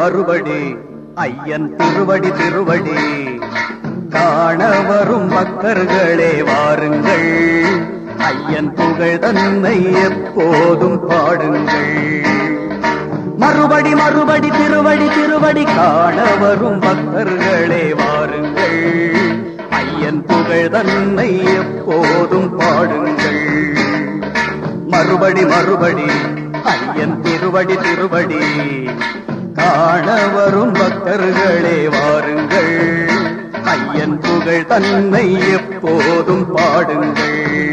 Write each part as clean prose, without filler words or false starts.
மறுபடி ஐயன் திருவடி திருவடி காண வரும் பக்தர்களே வாருங்கள். ஐயன் புகழ் தன்னை எப்போதும் பாடுங்கள். மறுபடி மறுபடி திருவடி திருவடி காண வரும் பக்தர்களே வாருங்கள். ஐயன் புகழ் தன்னை எப்போதும் பாடுங்கள். மறுபடி மறுபடி ஐயன் திருவடி திருவடி காண வரும் பக்தர்களே வாருங்கள். ஐயன் புகழ் தன்னை எப்போதும் பாடுங்கள்.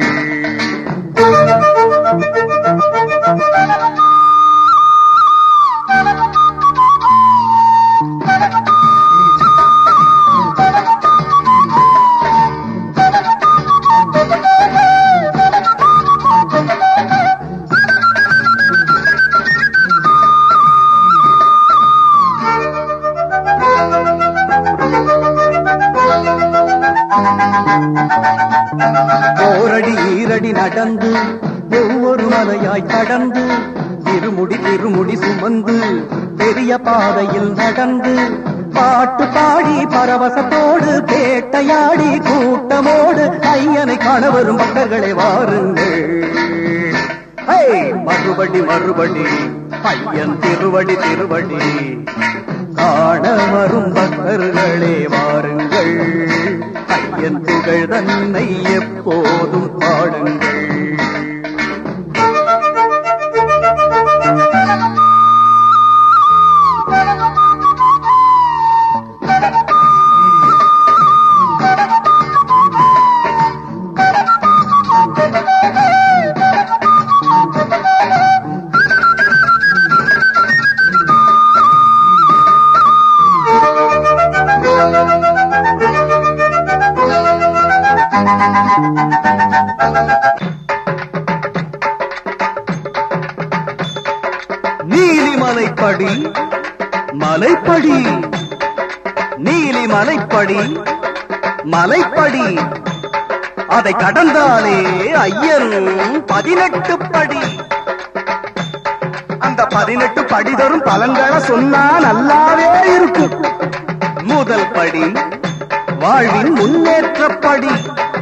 ஓரடி ஈரடி நடந்து ஒவ்வொரு மலையாய் கடந்து திருமுடி திருமுடி சுமந்து பெரிய பாதையில் நடந்து பாட்டு பாடி பரவசத்தோடு பேட்டையாடி கூட்டமோடு ஐயனை காண வரும் பக்தர்களை வாருங்கள். மறுபடி மறுபடி ஐயன் திருவடி திருவடி காண வரும் பக்தர்களே வாருங்கள். ஐயன் புகழ் தன்னை எப்போதும் பாடுங்கள். நீலிமலைப்படி மலைப்படி நீலிமலைப்படி மலைப்படி அதை கடந்தாலே ஐயன் 18 படி. அந்த 18 படி தரும் பலன்களை சொன்னா நல்லாவே இருக்கும். முதல் படி வாழ்வின் முன்னேற்றப்படி.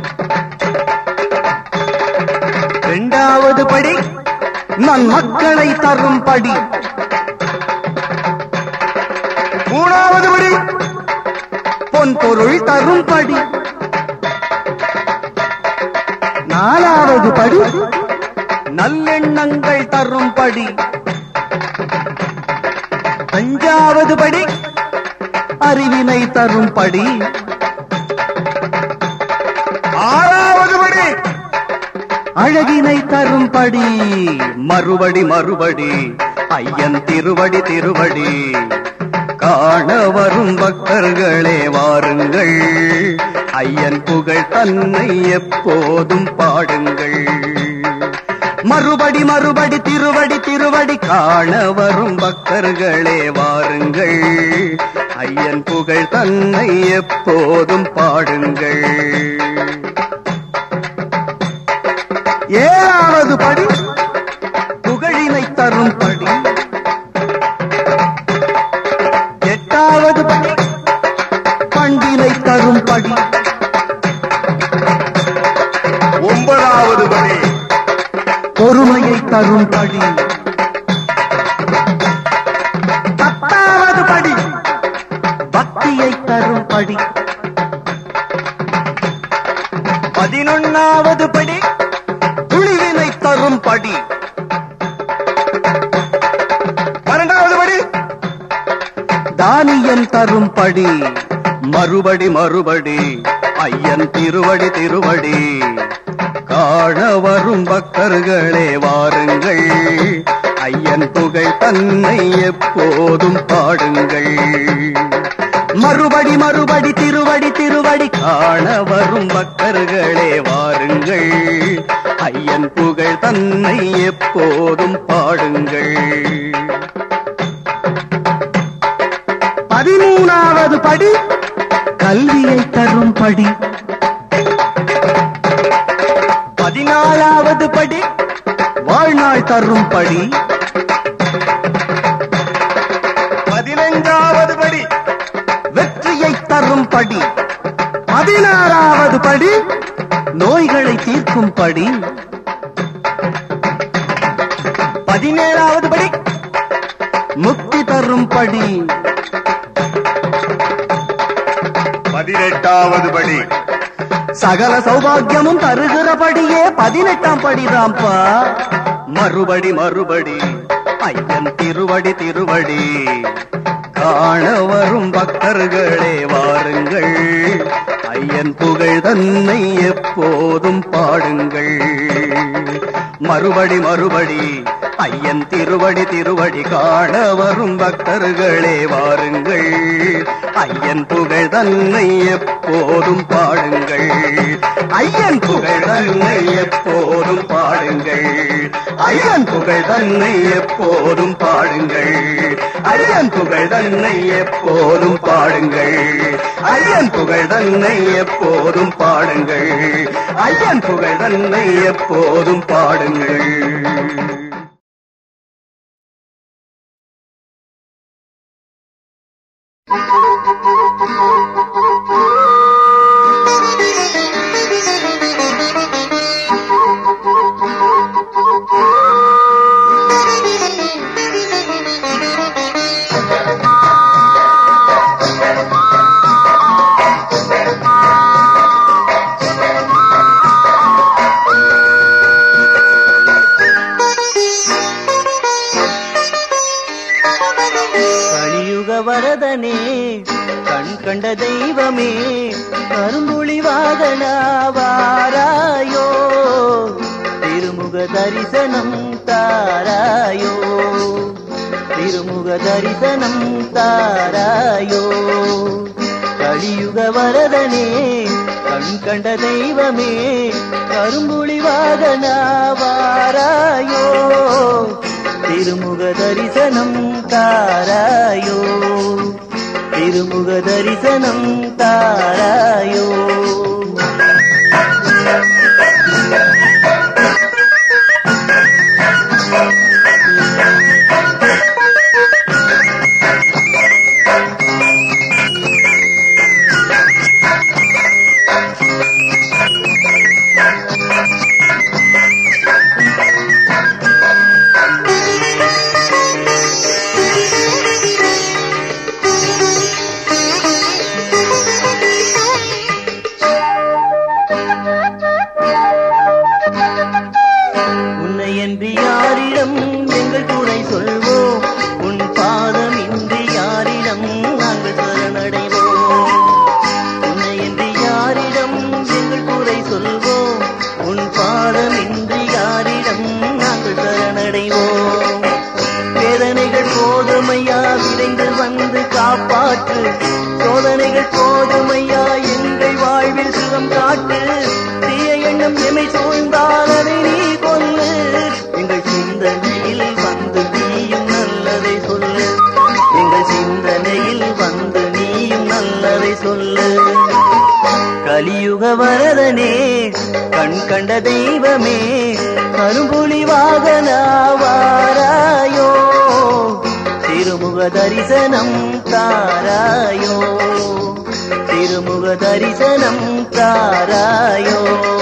இரண்டாவது படி நன் மக்களை தரும் படி. மூணாவது படி பொன் பொருள் தரும் படி. நாலாவது படி நல்லெண்ணங்கள் தரும் படி. அஞ்சாவது படி அறிவினை தரும் படி. ஆறாவது படி அழகினை தரும் படி. மறுபடி மறுபடி ஐயன் திருவடி திருவடி காண வரும் பக்தர்களே வாருங்கள். ஐயன் புகழ் தன்னை எப்போதும் பாடுங்கள். மறுபடி மறுபடி திருவடி திருவடி காண வரும் பக்தர்களே வாருங்கள். ஐயன் புகழ் தன்னை எப்போதும் பாடுங்கள். ஏழாவது படி புகழினை தரும் படி. எட்டாவது படி பண்டினை தரும் படி. ஒன்பதாவது படி பொறுமையை தரும் படி. பத்தாவது படி பக்தியை தரும் படி. 11வது படி துணிவினை தரும் படி. 12வது படி தானியம் தரும் படி. மறுபடி மறுபடி ஐயன் திருவடி திருவடி காண வரும் பக்தர்களே வாருங்கள். ஐயன் புகழ் தன்னை எப்போதும் பாடுங்கள். மறுபடி மறுபடி திருவடி திருவடி காண வரும் பக்தர்களே வாருங்கள். ஐயன் புகழ் தன்னை எப்போதும் பாடுங்கள். 13வது படி கல்வியை தரும் படி. 14வது படி வாழ்நாள் தரும் படி. 15 16வது படி நோய்களை தீர்க்கும் படி. 17வது படி முக்தி தரும் படி. 18வது படி சகல சௌபாகியமும் தருகிறபடியே 18ஆம் படிதான்ப்பா. மறுபடி மறுபடி ஐயன் திருவடி திருவடி காண வரும் பக்தர்களே வாருங்கள், ஐயன் புகழ் தன்னை எப்போதும் பாடுங்கள். மறுபடி மறுபடி ஐயன் திருவடி திருவடி காண வரும் பக்தர்களே வாருங்கள், ஐயன் புகழ் தன்னை எப்போதும் பாடுங்கள். ஐயன் புகழ் தன்னை எப்போதும் பாடுங்கள். ஐயன் புகழ் தன்னை எப்போதும் பாடுங்கள். ஐயன் புகழ் தன்னை எப்போதும் பாடுங்கள். ஐயன் புகழ் தன்னை எப்போதும் பாடுங்கள். ஐயன் புகழ் தன்னை எப்போதும் பாடுங்கள். வரதனே கண் கண்ட தெய்வமே கரும்புலி வாகனா வாராயோ, திருமுக தரிசனம் தாராயோ, திருமுக தரிசனம் தாராயோ. கலியுக வரதனே கண் கண்ட தெய்வமே கரும்புலி வாகனா வாராயோ, திருமுக தரிசனம் தாராயோ, திருமுக தரிசனம் தாராயோ. சோதனைகள் போதுமையா எங்கள் வாழ்வில் சுகம் காட்டு, தீய எண்ணம் எமை சூழ்ந்தால் அதை நீ கொல்லு, எங்கள் சிந்தனையில் வந்து நீயும் நல்லதை சொல்லு, எங்கள் சிந்தனையில் வந்து நீயும் நல்லதை சொல்லு. கலியுக வரதனே கண் கண்ட தெய்வமே கரும்புலி வாகனா வாராயோ, திருமுக தரிசனம் தாராயோ, திருமுக தரிசனம் தாராயோ.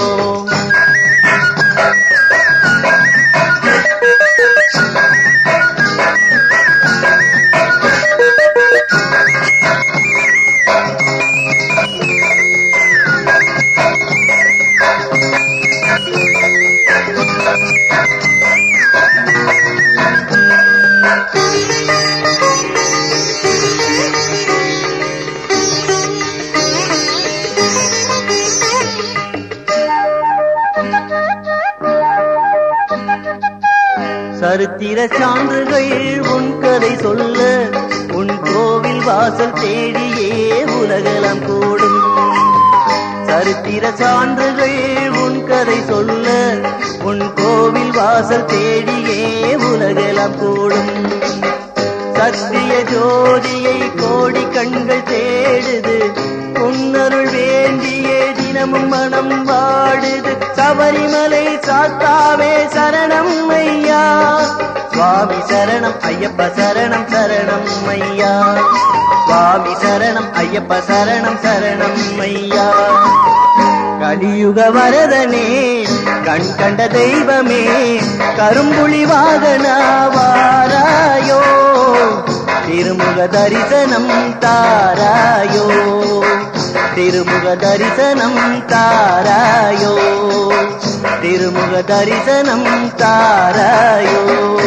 சரித்திர சான்றுகள் உன் கதை சொல்ல, உன் கோவில் வாசல் தேடியே உலகெல்லாம் கூடும். சரித்திர சான்றுகள் உன் கதை சொல்ல, உன் கோவில் வாசல் தேடியே உலகெல்லாம் கூடும். சத்திய ஜோதியை கோடி கண்கள் தேடுது, உன்னருள் வேண்டியே தினமும் மனம் வாடுது. சபரிமலை சாத்தாவே சரணம் ஐயா, சுவாமி சரணம் ஐயப்ப சரணம் சரணம் ஐயா, சுவாமி சரணம் ஐயப்ப சரணம் சரணம் ஐயா. கலியுக வரதனே கண் கண்ட தெய்வமே கரும்புலி வாகனா வாராயோ, திருமுக தரிசனம் தாராயோ, திருமுக தரிசனம் தாராயோ, திருமுக தரிசனம் தாராயோ.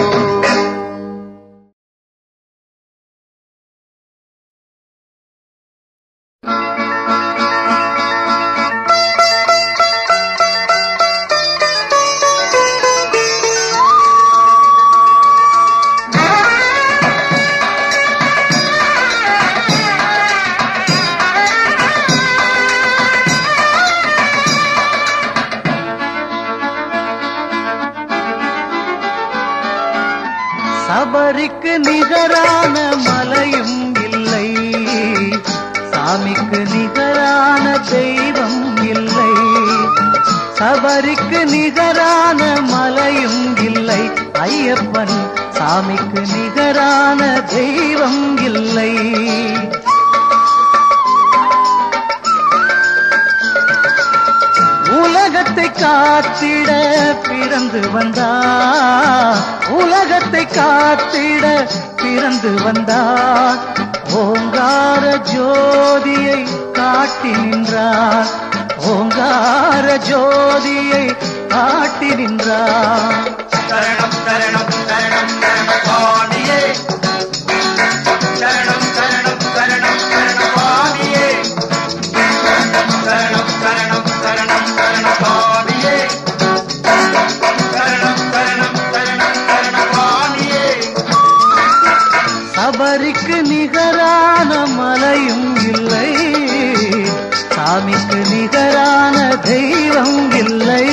சபரிக்கு நிகரான மலையும் இல்லை, சாமிக்கு நிகரான தெய்வம் இல்லை. சபரிக்கு நிகரான மலையும் இல்லை, ஐயப்பன் சாமிக்கு நிகரான தெய்வம் இல்லை. உலகத்தை காத்திட பிறந்து வந்தார், உலகத்தை காத்திட பிறந்து வந்தார். ஓங்கார ஜோதியை காட்டி நின்றார், ஓங்கார ஜோதியை காட்டி நின்றார். சரணம் சரணம் சரணம் சரணம் சுவாமியே, சரணம் சரணம் சரணம் சரணம் சுவாமியே, சரணம் சரணம் சரணம் சரணம் சுவாமியே, சரணம் சரணம் சரணம் சரணம் சுவாமியே. சபரிக்கு நிகரான மலையும் இல்லை, சாமிக்கு நிகரான தெய்வம் இல்லை.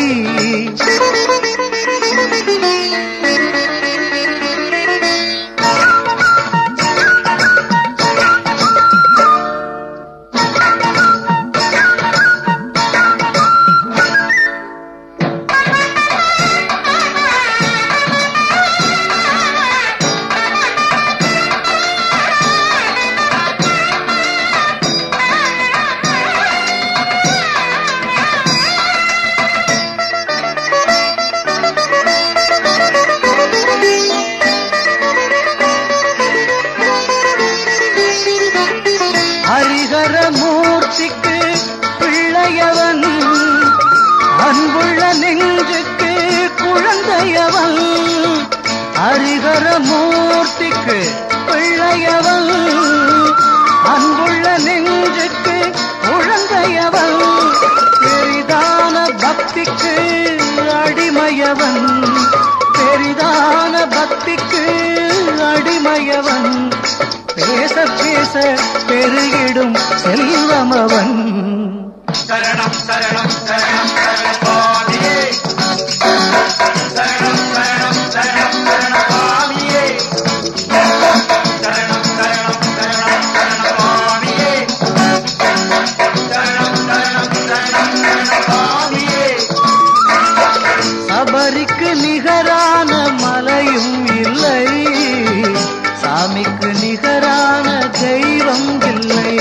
ஹரிஹரமூர்த்திக்கு பிள்ளையவன், அன்புள்ள நெஞ்சுக்கு குழந்தையவன். ஹரிஹரமூர்த்திக்கு பிள்ளையவன், அன்புள்ள நெஞ்சுக்கு குழந்தையவன். பெரிதான பக்திக்கு அடிமையவன், பெரிதான பக்திக்கு அடிமையவன். பேச பேச பெருகிடும் செல்வமவன். சரணம் சரணம் சரணம் சரணம் சுவாமியே, சரணம் சரணம் சரணம் சரணம் சுவாமியே, சரணம் சரணம் சரணம் சரணம் சுவாமியே, சரணம் சரணம் சரணம் சரணம் சுவாமியே. சபரிக்கு நிகரான மலையும் இல்லை, சாமிக்கு நிகரான தெய்வம் இல்லை.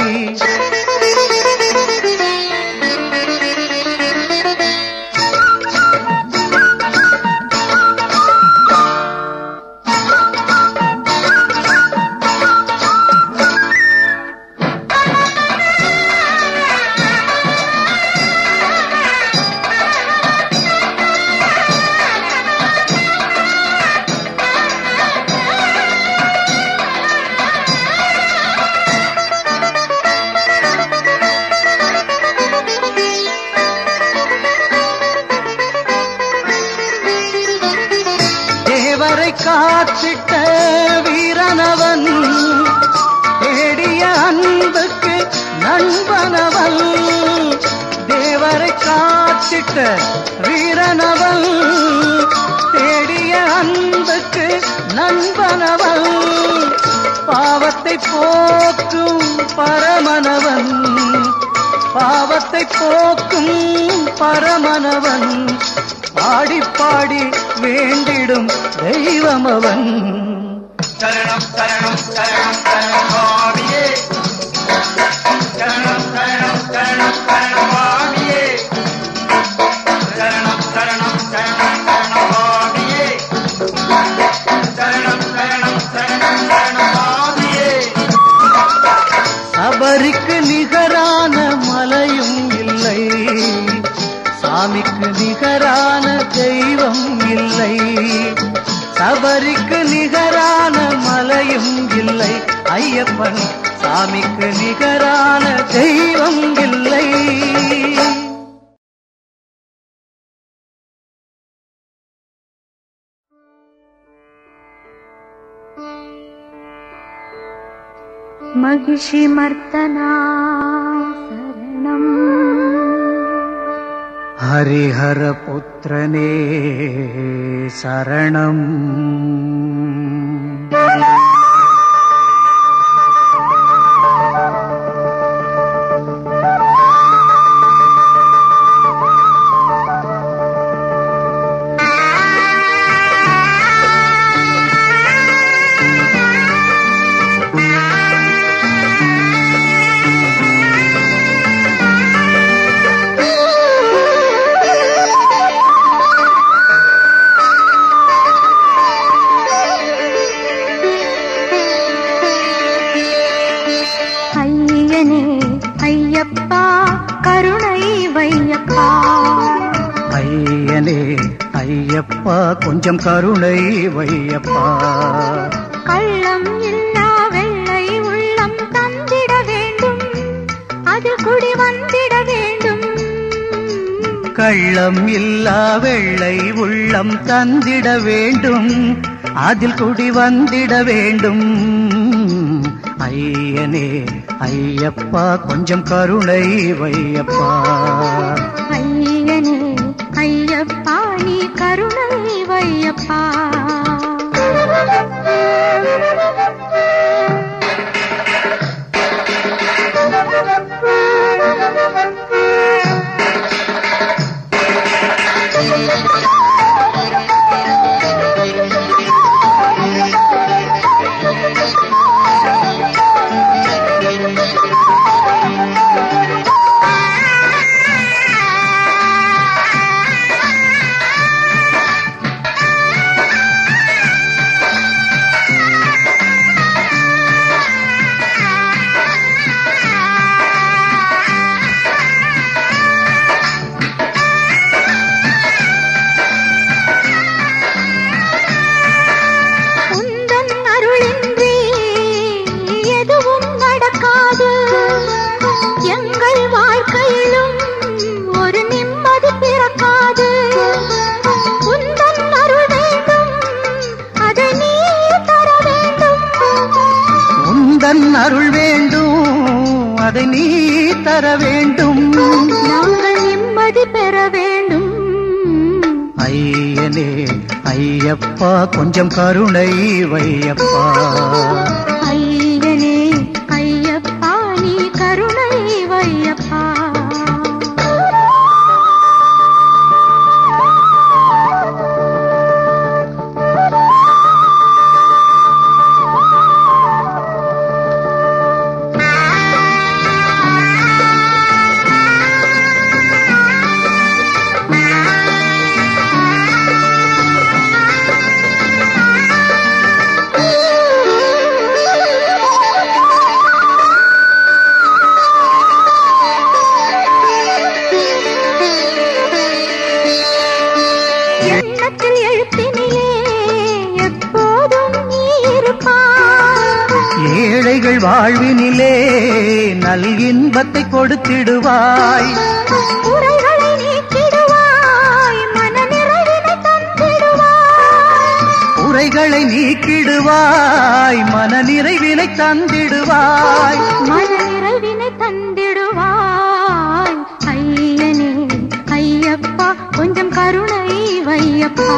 தேவரை காத்திட்ட வீரனவன், தேடிய அன்புக்கு நண்பனவன். தேவரை காத்திட்ட வீரனவன், தேடிய அன்புக்கு நண்பனவன். பாவத்தை போக்கும் பரமனவன், பாவத்தை போக்கும் பரமனவன். பாடி பாடி வேண்டிடும் தெய்வமவன். சரணம் சரணம் சரணம் சரணம் சுவாமியே, சபரிக்கு நிகரான மலையும் இல்லை, சாமிக்கு நிகரான தெய்வம் இல்லை. சபரிக்கு நிகரான மலையும் இல்லை, ஐயப்பன் சாமிக்கு நிகரான தெய்வம் இல்லை. महिषी मर्दना शरणं हरिहर पुत्रने शरणं ஐயப்பா கொஞ்சம் கருணை வையப்பா. கள்ளம் இல்லா வெள்ளை உள்ளம் தந்திட வேண்டும், அது குடி வந்திட வேண்டும். கள்ளம் இல்லா வெள்ளை உள்ளம் தந்திட வேண்டும், அதில் குடி வந்திட வேண்டும். ஐயனே ஐயப்பா கொஞ்சம் கருணை வையப்பா. ஐயனே ஐயப்பா நீ கருணை வையப்பா. அருள் வேண்டும், அதை நீ தர வேண்டும். நாங்கள் நிம்மதி பெற வேண்டும். ஐயனே ஐயப்பா கொஞ்சம் கருணை வையப்பா. ஐயனே ஐயப்பா நீ கருணை வையப்பா. ஏழைகள் வாழ்வினிலே நல் இன்பத்தை கொடுத்திடுவாய். குறைகளை நீக்கிடுவாய், மனநிறைவினை தந்திடுவாய். குறைகளை நீக்கிடுவாய், மனநிறைவினை தந்திடுவாய். மனநிறைவினை தந்திடுவாய். ஐயனே ஐயப்பா கொஞ்சம் கருணை வையப்பா.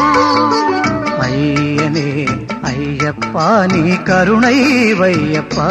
ஐயனே ஐயப்பா நீ கருணை வையப்பா.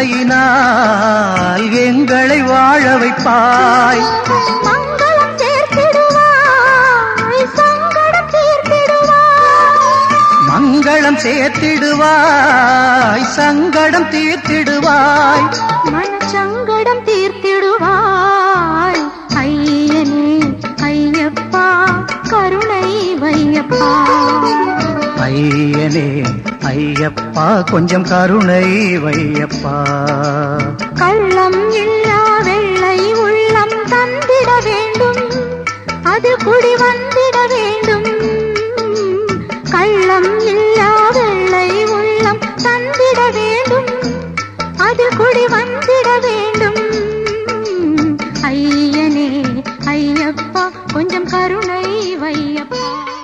கருணையினால் எங்களை வாழ வைப்பாய். மங்களம் சேர்த்திடுவாய், சங்கடம் தீர்த்திடுவாய். மங்களம் சேர்த்திடுவாய், சங்கடம் தீர்த்திடுவாய். மனச்சங்கடம் தீர்த்திடுவாய். ஐயனே ஐயப்பா கருணை வையப்பா. ஐயனே ஐயப்பா கொஞ்சம் கருணை வையப்பா. கள்ளம் இல்லா வெள்ளை உள்ளம் தந்திட வேண்டும், அது குடி வந்திட வேண்டும். கள்ளம் இல்லா வெள்ளை உள்ளம் தந்திட வேண்டும், அது குடி வந்திட வேண்டும். ஐயனே ஐயப்பா கொஞ்சம் கருணை வையப்பா.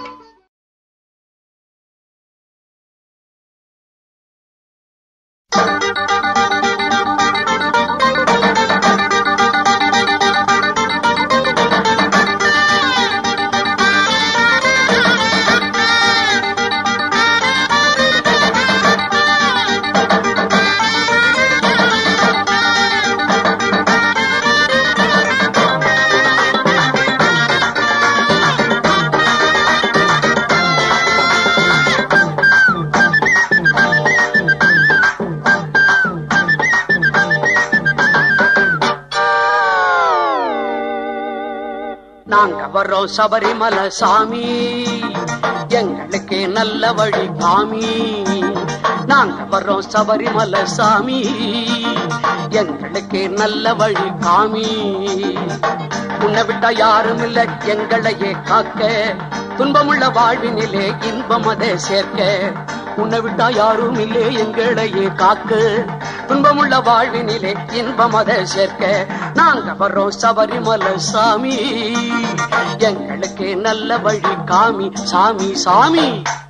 நாங்க வர்றோம் சபரிமலை சாமி, எங்களுக்கு நல்ல வழி காமி. நாங்க வர்றோம் சபரிமலை சாமி, எங்களுக்கு நல்ல வழி காமி. உன்னை விட்டா யாரும் இல்லை எங்களையே காக்க, துன்பமுள்ள வாழ்வினிலே இன்பம் அதை சேர்க்க. உன்னை விட்டா யாரும் இல்லை எங்களையே காக்க, துன்பமுள்ள வாழ்வினிலே இன்பம் அதை சேர்க்க. நாங்க வர்றோம் சபரிமலை சாமி, எங்களுக்கு நல்ல வழி காமி. சாமி சாமி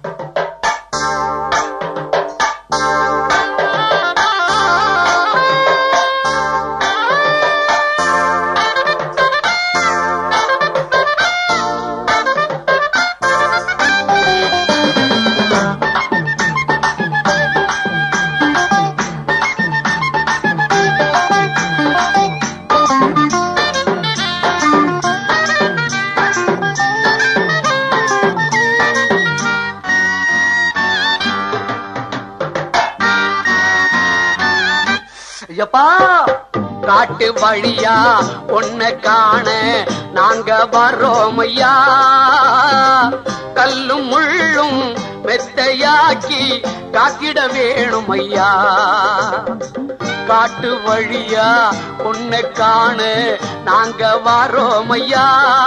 ஐயப்பா காட்டு வழியா ஒன்ன காண நாங்க வர்றோம் ஐயா. கல்லும் முள்ளும் மெத்தையாக்கி காத்திட வேணும் ஐயா. காட்டு வழியா ஒன்ன காண நாங்க வர்றோம் ஐயா.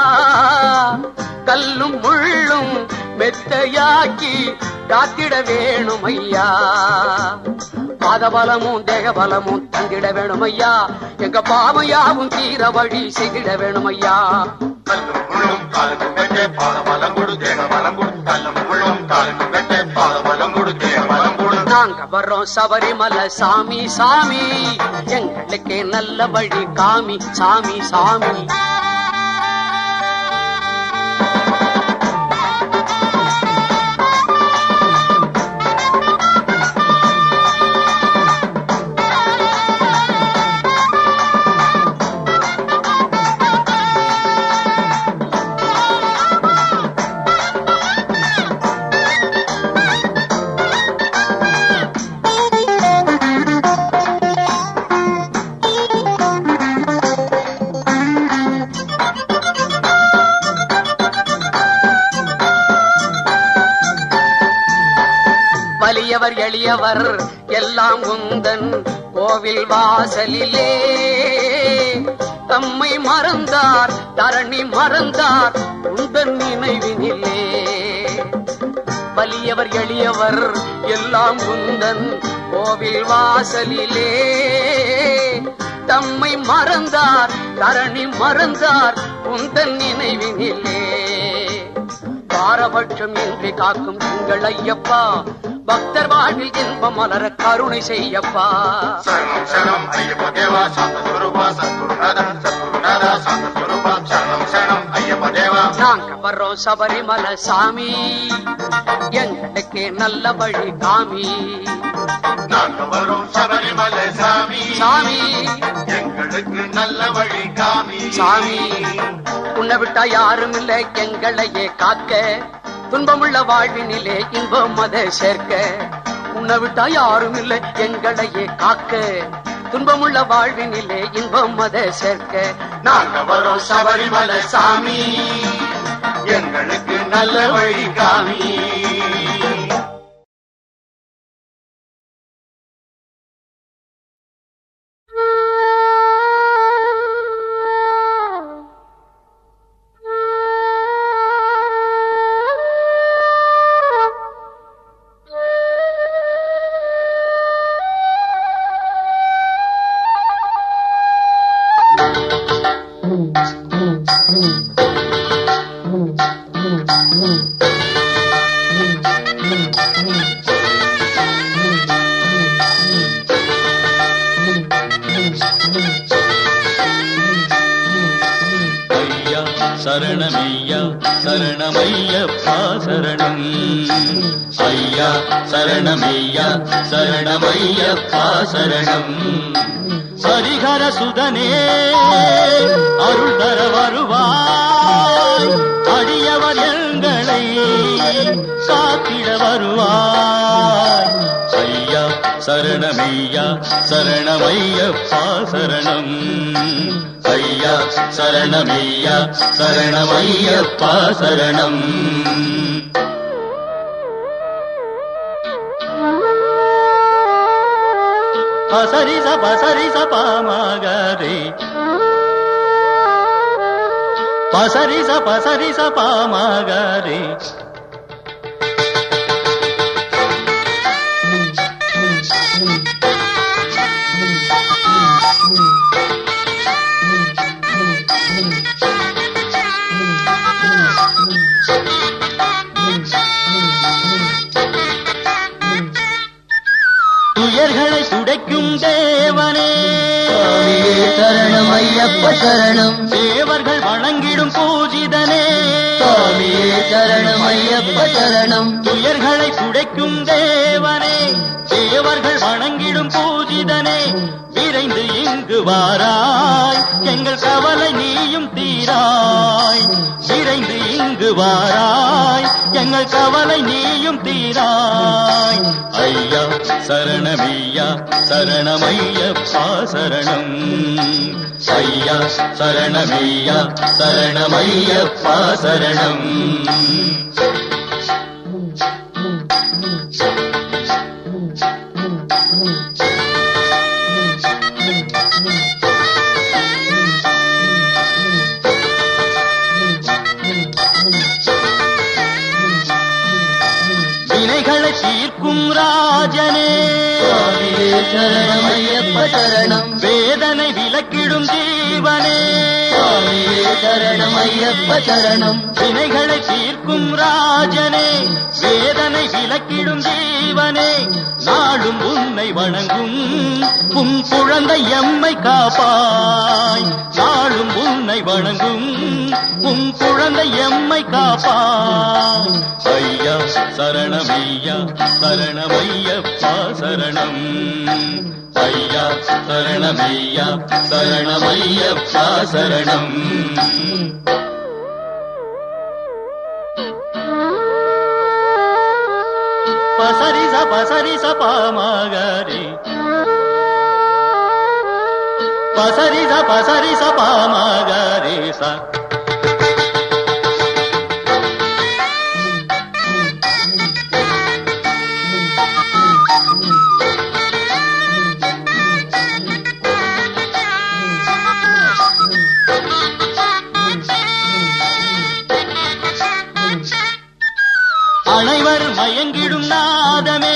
கல்லும் முள்ளும் மெத்தையாக்கி காத்திட வேணும் ஐயா. பாதபலமும் தேகபலமும் தந்திட வேணும் ஐயா. எங்க பாவையாவும் தீர வழி செய்திட வேணும் ஐயா. நாங்க வர்றோம் சபரிமலை சாமி சாமி, எங்களுக்கு நல்ல வழி காமி. சாமி சாமி வலியவர் எளியவர் எல்லாம் உந்தன் கோவில் வாசலிலே. தம்மை மறந்தார் தரணி மறந்தார் உந்தன் நினைவினிலே. வலியவர் எளியவர் எல்லாம் உந்தன் கோவில் வாசலிலே. தம்மை மறந்தார் தரணி மறந்தார் உந்தன் நினைவினிலே. பாரபட்சம் இன்றி காக்கும் எங்கள் ஐயப்பா, பக்தர் வாழ்வில் இன்பம் மலர கருணை செய்யப்பா. சரணம் சரணம் ஐயப்ப தேவா சாந்த ஸ்வரூபா சத்குருநாதா சத்குருநாதா சாந்த ஸ்வரூபா சரணம் சரணம் ஐயப்ப தேவா. நாங்க வர்றோம் சபரிமலை சாமி, எங்களுக்கு நல்ல வழி காமி. நாங்க வரும் சபரிமலை சாமி, சாமி எங்களுக்கு நல்ல வழி காமி சாமி உன்னை விட்டா யாரும் இல்லை எங்களையே காக்க துன்பமுள்ள வாழ்வினிலே இன்பம் அதை சேர்க்க உன்னை விட்டா யாரும் இல்லை எங்களையே காக்க துன்பமுள்ள வாழ்வினிலே இன்பம் அதை சேர்க்க நாங்க வரோம் சபரிமலை சாமி எங்களுக்கு நல்ல வழி காமி சரணமையா சரணமையப்பா சரணம் ஐயா சரணமையா சரணமையப்பா சரணம் ஹரிஹர சுதனே அருள் தர வருவாய் அடியவர் எங்களை காத்திட வருவாய் ஐயா சரணமையா சரணமையப்பா சரணம் ஐயா சரணமையா சரணமையப்பா சரணம் பசரி ச பாமகரே பசரி ச பாமகரே துயர்களை துடைக்கும் தேவனே சரணம் ஐயப்ப சரணம் தேவர்கள் வணங்கிடும் பூஜிதனே சரணம் ஐயப்ப சரணம் துயர்களை துடைக்கும் தேவனே தேவர்கள் வணங்கிடும் பூஜிதனே விரைந்து இங்கு வாராய் எங்கள் கவலை நீயும் தீராய் விரைந்து இங்கு வாராய் எங்கள் கவலை நீயும் தீராய் ஐயா சரணமையா சரணமையப்பா சரணம் ஐயா சரணமையா சரணமையப்பா சரணம் வினைகளை தீர்க்கும் ராஜனே சரணம் ஐயப்ப சரணம் வேதனை விலக்கிடும் ஜீவனே சரணம் ஐயப்ப சரணம் வினைகளை தீர்க்கும் ராஜனே வேதனை விலக்கிடும் ஜீவனே நாளும் உன்னை வணங்கும் உன் குழந்தை எம்மை காப்பாய் நாளும் உன்னை வணங்கும் உன் குழந்தை எம்மை காப்பாய் ஐயா சரணமையா சரணமையப்பா சரணம் ஐயா சரணமையா சரணமையப்பா சரணம் பசரி ச பாமகரே பசரி ச பாமகரே ச அனைவர் மயங்கிடும் நாதமே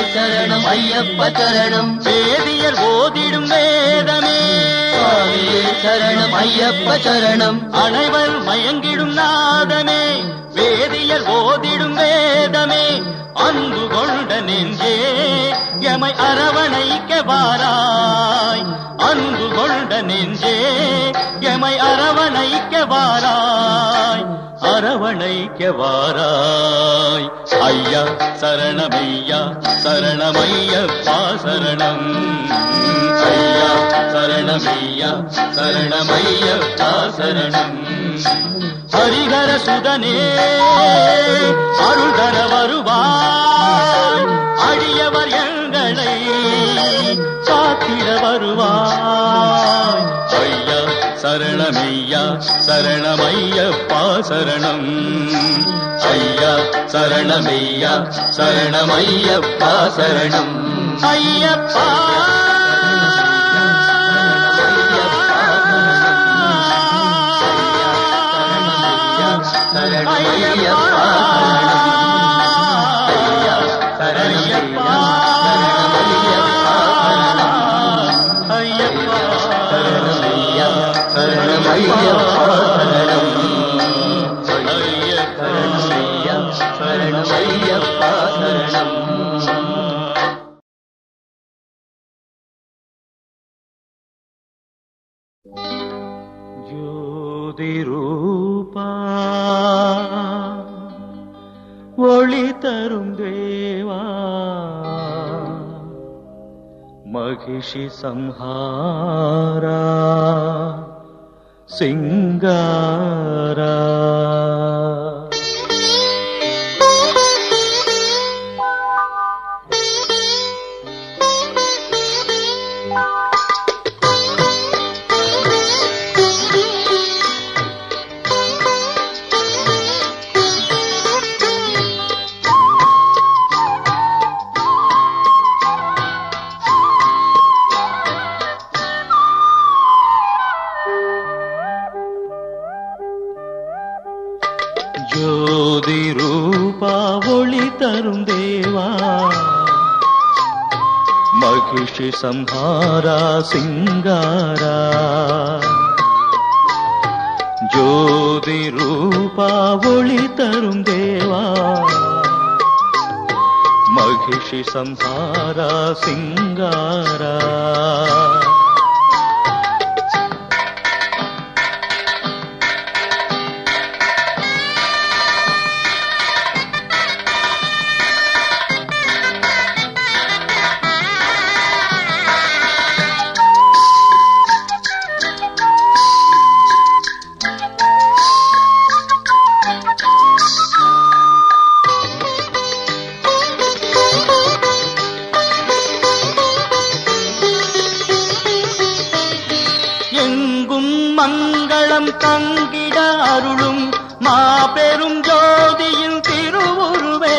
சரணம் ஐயப்ப சரணம் வேதியர் ஓதிடும் வேதமே சரணம் ஐயப்ப சரணம். அனைவர் மயங்கிடும் நாதமே, வேதியர் ஓதிடும் வேதமே, அன்பு கொண்ட நெஞ்சே எமை அரவணைக்க வாராய். அன்பு கொண்ட நெஞ்சே எமை அரவணைக்க வாராய். அரவணைக்க வாராய். ஐயா சரணமையா சரணமையப்பா சரணம். ஐயா சரணமையா சரணமையப்பா சரணம். ஹரிஹர சுதனே அருள் தர வருவாய். அடியவர் எங்களை காத்திட வருவாய். ஐயா சரணமையா சரணமையப்பா சரணம். ஐயா சரணமையா சரணமையப்பா சரணம். ஐயப்பா ஜோதிரூபா ஒளி தரும் தேவா, மகிஷி சம்ஹாரா சிங்காரா. ஜோதி ரூபா ஒளி தரும் தேவா, மகிஷி சம்ஹாரா சிங்காரா. ஜோதி ரூபா ஒளி தரும் தேவா, மகிஷி சம்ஹாரா சிங்காரா. மங்களம் தங்கிட அருளும் மாபெரும் ஜோதியின் திருவுருவே.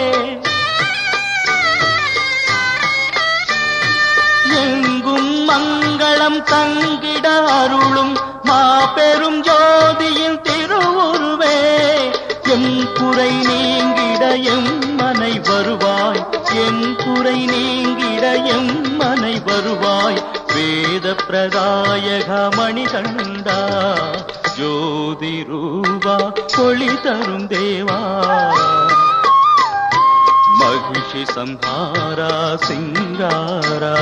எங்கும் மங்களம் தங்கிட அருளும் மாபெரும் ஜோதியின் திருவுருவே. எம் குறை நீங்கிட எம் மனை வருவாய். என் குறை நீங்கிட எம் மனை வருவாய். வேத பிரதாயக மணிகண்டா, ஜோதி ரூபா ஒளி தரும் தேவா, மகிஷி சம்ஹாரா சிங்காரா.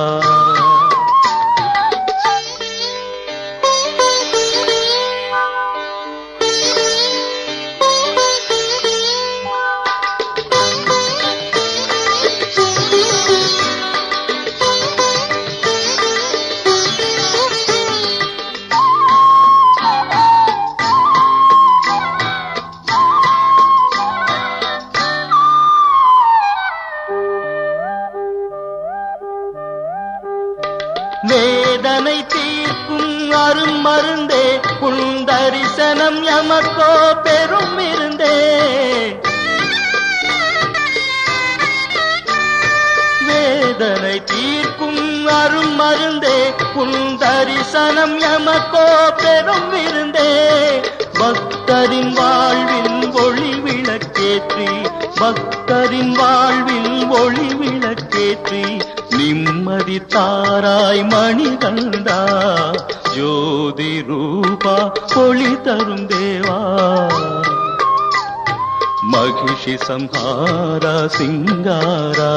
வேதனை தீர்க்கும் அரும் மருந்தே, புந்தரிசனம் எமக்கோ பெரும் விருந்தே. வேதனை தீர்க்கும் அரும் மருந்தே, புந்தரிசனம் எமக்கோ பெரும் விருந்தே. பக்தரின் வாழ்வில் ஒளி விளக்கேற்றி, பக்தரின் வாழ்வில் ஒளி விளக்கேற்றி, விளக்கேற்றி நிம்மதி தாராய் மணிகண்டா ஜோதி ரூபா ஒளி தரும் தேவா மகிஷி சம்ஹாரா சிங்காரா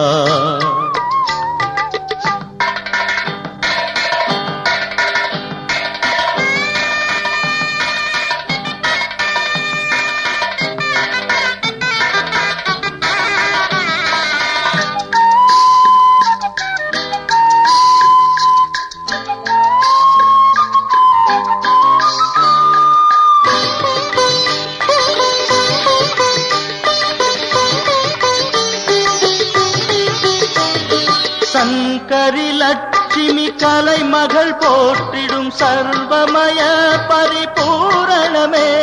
லட்சுமி கலை மகள் போற்றிடும் சர்வமய பரிபூரணமே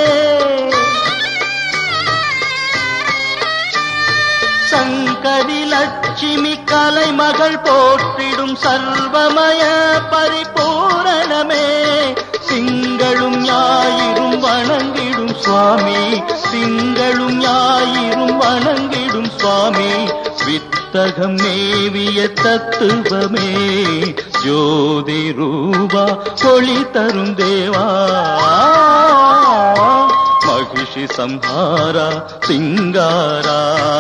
சங்கரி லட்சுமி கலை மகள் போற்றிடும் சர்வமய பரிபூரணமே திங்களும் ஞாயிறும் வணங்கிடும் சுவாமி திங்களும் ஞாயிறும் வணங்கிடும் சுவாமி வித்தகம் மேவிய தத்துவமே ஜோதி ரூபா ஒளி தரும் தேவா மகிஷி சம்ஹாரா சிங்காரா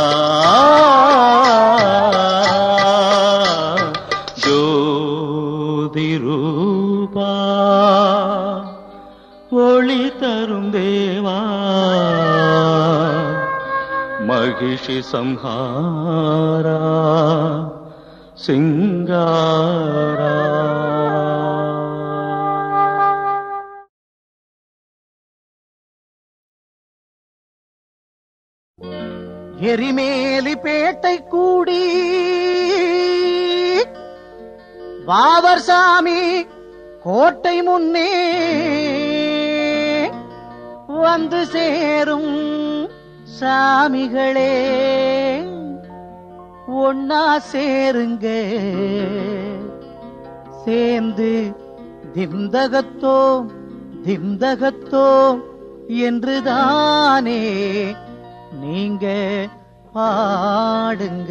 ஜோதி ரூபா ஒளி தரும் தேவா மகிஷி சம்ஹாரா சிங்காரா எரிமேலி பேட்டை கூடி வாவர் சாமி கோட்டை முன்னே வந்து சேரும் சாமிகளே ஒன்னா சேருங்க சேர்ந்து திம்தகத்தோம் திம்தகத்தோம் என்றுதானே நீங்க பாடுங்க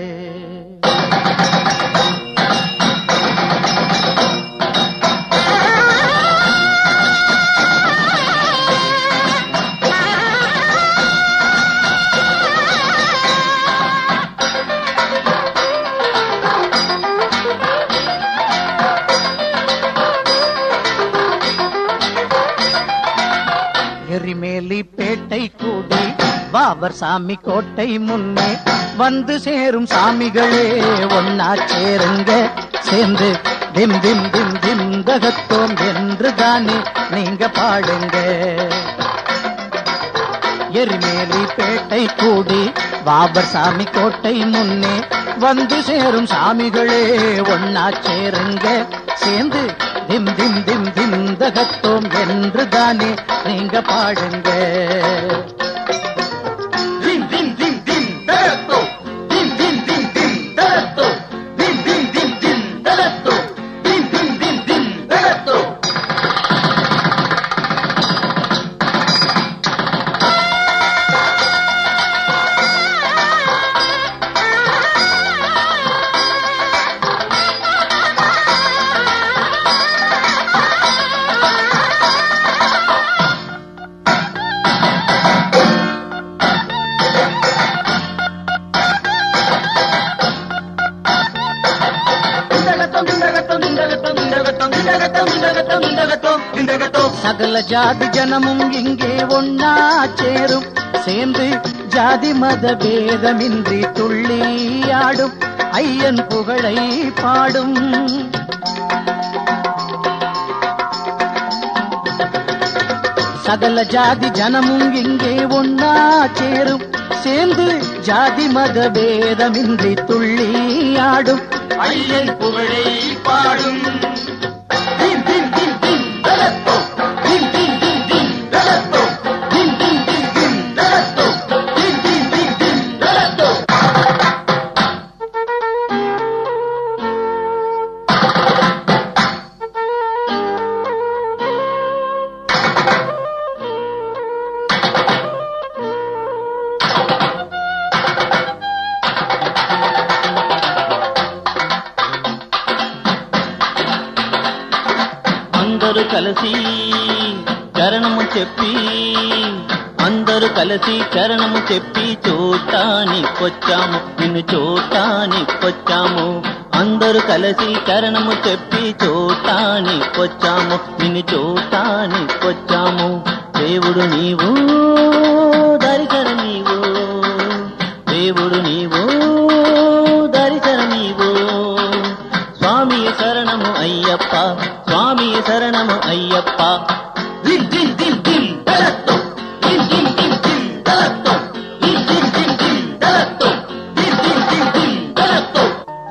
எரிமேலி பேட்டை கூடி வாவர் சாமி கோட்டை முன்னே வந்து சேரும் சாமிகளே ஒன்னா சேருங்க சேர்ந்து திம் திம் திம் திம் தகத்தோம் என்று தானே நீங்க பாடுங்க எரிமேலி பேட்டை கூடி வாவர் சாமி கோட்டை முன்னே வந்து சேரும் சாமிகளே ஒன்னா சேருங்க சேர்ந்து திம் திம் திம் திம் தகத்தோம் என்று தானே நீங்க பாடுங்க திம் திம் திம் திம் தகத்தோ திம் திம் திம் திம் தகத்தோ திம் திம் திம் திம் தகத்தோ திம் திம் திம் திம் தகத்தோ சகல ஜாதி ஜனமும் இங்கே ஒன்னா சேரும் சேர்ந்து ஜாதி மத பேதமின்றி துள்ளியாடும் ஐயன் புகழை பாடும் சகல ஜாதி ஜனமும் இங்கே ஒன்னா சேரும் சேர்ந்து ஜாதி மத பேதமின்றி துள்ளியாடும் ஐயன் புகழை பாடும் అందరూ కలిసి చరణము చెప్పి అందరూ కలిసి చరణము చెప్పి చూడటానికొచ్చాము నిన్ను చూడటానికొచ్చాము అందరూ కలిసి చరణము చెప్పి చూడటానికొచ్చాము నిన్ను చూడటానికొచ్చాము దేవుడు నీవు దరిశన నీవు దేవుడు నీవు దరిశన నీవు స్వామి శరణము అయ్యప్ప స్వామి శరణము అయ్యప్ప దిన్ దిన్ దిన్ దిన్ దరత్తో దిన్ దిన్ దిన్ దిన్ దరత్తో దిన్ దిన్ దిన్ దిన్ దరత్తో దిన్ దిన్ దిన్ దిన్ దరత్తో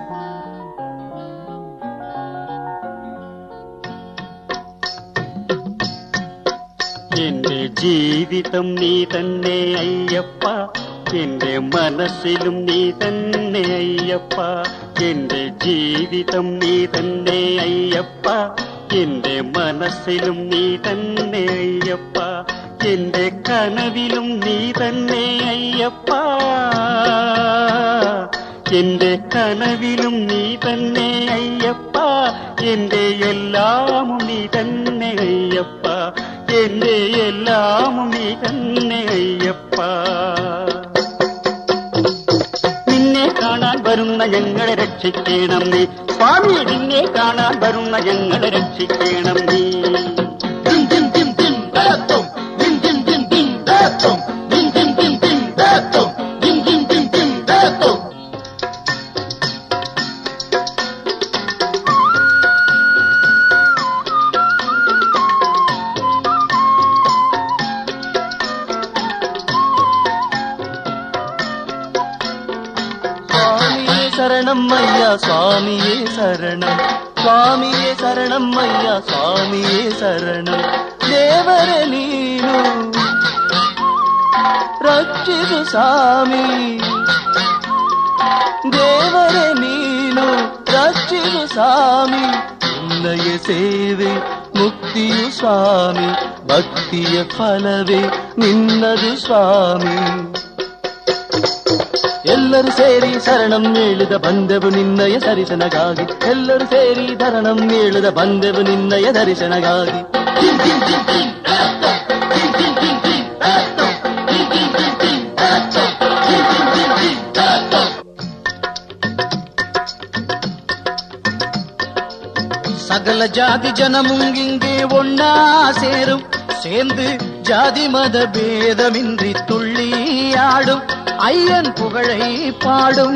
എന്റെ ജീവിതം നീ തന്നെ അയ്യപ്പ എന്റെ മനസ്സിലും നീ തന്നെ അയ്യപ്പ എന്റെ ജീവിതം നീ തന്നെ അയ്യപ്പ എന്റെ മനസ്സിലും നീ തന്നെ അയ്യപ്പ എന്റെ കനവിലും നീ തന്നെ അയ്യപ്പ എന്റെ കനവിലും നീ തന്നെ അയ്യപ്പ എന്റെ എല്ലാമും നീ തന്നെ അയ്യപ്പ എന്റെ എല്ലാമും നീ തന്നെ അയ്യപ്പ നിന്നെ കാണാൻ വരുന്ന ഞങ്ങളെ രക്ഷിക്കണം നീ സ്വാമി നിന്നെ കാണാൻ വരുന്ന ഞങ്ങളെ രക്ഷിക്കണം നീ దిన్ దిన్ దిన్ దిన్ దరత్తో దిన్ దిన్ దిన్ దిన్ దరత్తో దిన్ దిన్ దిన్ దిన్ దరత్తో దిన్ దిన్ దిన్ దిన్ దరత్తో சுவாமியே சரணம் ஐயா சுவாமியே சரணம் சுவாமியே சரணம் ஐயா சுவாமியே சரணம் தேவரே நீನು ರಕ್ಷಿಸು ಸ್ವಾಮಿ ದೇವರೇ ನೀನು ರಕ್ಷಿಸು ಸ್ವಾಮಿ ನಿನ್ನಯ ಸೇವೆ ಮುಕ್ತಿಯು ಸ್ವಾಮಿ ಭಕ್ತಿಯ ಫಲವೇ ನಿನ್ನದು ಸ್ವಾಮಿ ಎಲ್ಲರೂ ಸೇರಿ ಶರಣಂ ಹೇಳುದ ಬಂದೆವು ನಿನ್ನಯ ದರ್ಶನಗಾಗಿ ಎಲ್ಲರೂ ಸೇರಿ ಶರಣಂ ಹೇಳುದ ಬಂದೆವು ನಿನ್ನಯ ದರ್ಶನಗಾಗಿ దిన్ దిన్ దిన్ దిన్ దరత్తో దిన్ దిన్ దిన్ దిన్ దరత్తో దిన్ దిన్ దిన్ దిన్ దరత్తో దిన్ దిన్ దిన్ దిన్ దరత్తో சகல ஜாதி ஜனமுங்கிங்கே ஒன்னா சேரும் சேர்ந்து ஜாதி மத பேதமின்றி துள்ளி ஆடும் ஐயன் புகழை பாடும்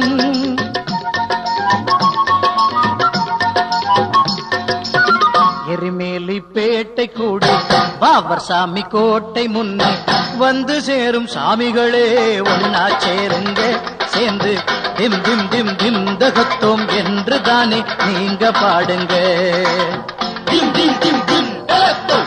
எரிமேலி பேட்டை கூடி பாவர் சாமி கோட்டை முன்னே வந்து சேரும் சாமிகளே ஒன்னா சேருங்க சேர்ந்து திம் திம் திம் திம் தகத்தோம் என்று தானே நீங்க பாடுங்க దిన్ దిన్ దిన్ దిన్ దరత్తో